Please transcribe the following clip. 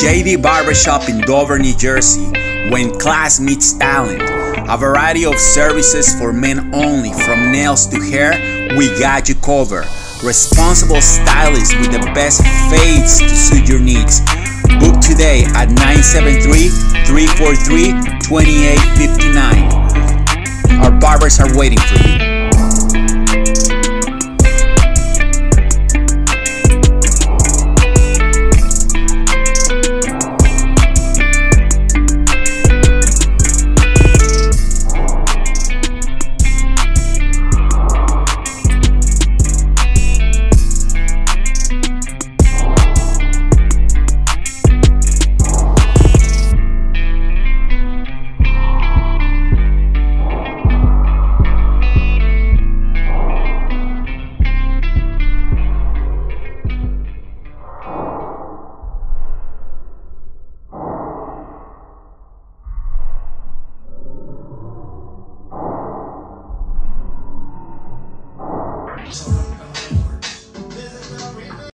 JD Barbershop in Dover, New Jersey, when class meets talent. A variety of services for men only, from nails to hair, we got you covered. Responsible stylists with the best fades to suit your needs. Book today at 973-343-2859. Our barbers are waiting for you. So